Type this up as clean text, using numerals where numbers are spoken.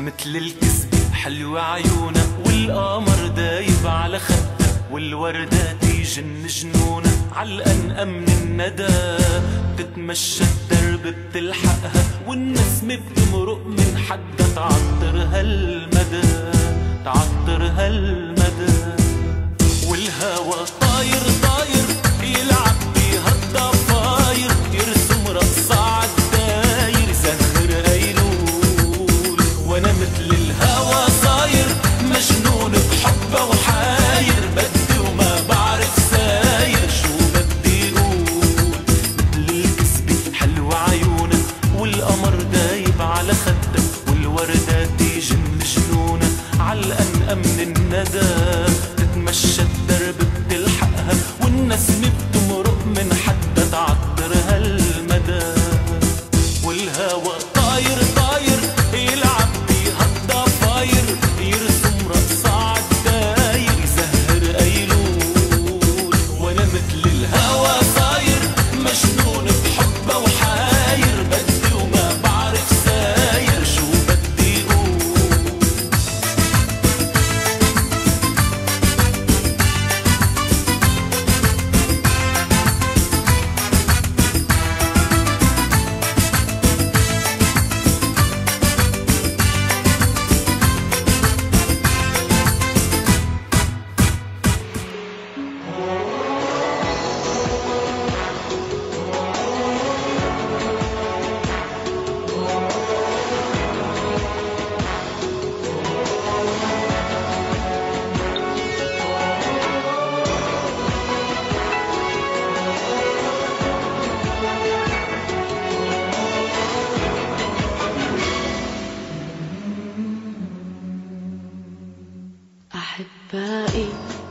مثل الكذبة حلوة عيونها والقمر دايب على خدها والوردات يجن جنونها عالأنقى من الندى بتتمشى الدرب بتلحقها والنسمة بتمرق من حدها تعطرها المدى تعطرها المدى والهوا طاير طاير يلعب بيها الضفاير يرسم رقص عالداير زهر أيلول وانا مثل الهوا صاير مجنون بحبه وحاير بدي وما بعرف ساير شو بدي قول مثل الكذبة حلوة عيونها والقمر دايب على خدها والوردات يجن جنونها عالأنقى من الندى تتمشى الدرب بتلحقها والنسمة بتمرق من حدها تعطرها المدى والهوا طاير طاير يلعب بيها الضفاير يرسم رقص عالداير يزهر أيلول وانا مثل الهوا صاير مجنون بحبه وحاير بدي وما بعرف ساير شو بدي قول أحبائي